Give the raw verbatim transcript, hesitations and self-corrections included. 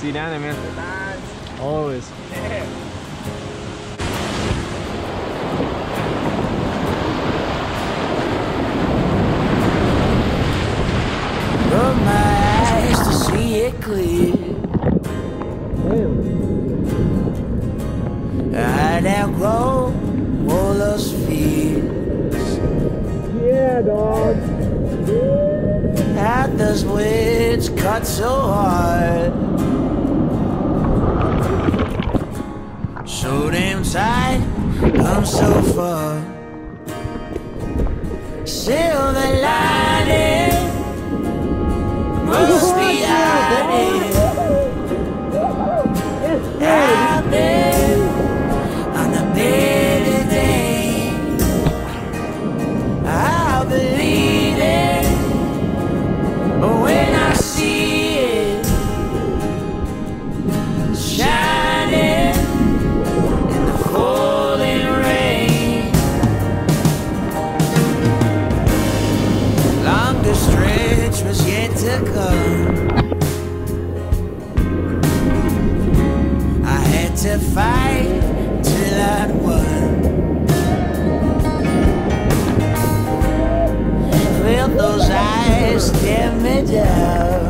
see down there, man. Always. Yeah. Rub my eyes to see it clear. I'd outgrow all those fears. Yeah, dog. How does words cut so hard? So damn tight, I'm so far. Silver lining must be hiding out there on a better day. I'll believe it when I see it shining in the falling rain. Longer stretch was yet to come. I had to fight till I'd won. Felt those eyes stare me down.